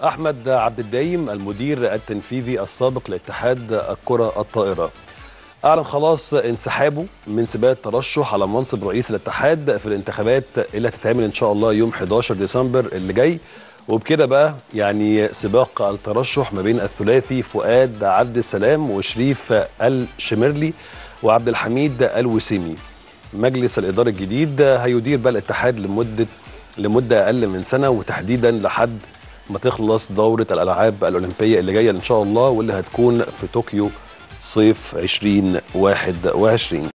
أحمد عبد الدايم المدير التنفيذي السابق لاتحاد الكرة الطائرة أعلن خلاص انسحابه من سباق الترشح على منصب رئيس الاتحاد في الانتخابات اللي هتتعمل إن شاء الله يوم 11 ديسمبر اللي جاي. وبكده بقى يعني سباق الترشح ما بين الثلاثي فؤاد عبد السلام وشريف الشمرلي وعبد الحميد الوسيمي. مجلس الإدارة الجديد هيدير بقى الاتحاد لمدة أقل من سنة، وتحديدا لحد ما تخلص دورة الألعاب الأولمبية اللي جاية إن شاء الله، واللي هتكون في طوكيو صيف 2021.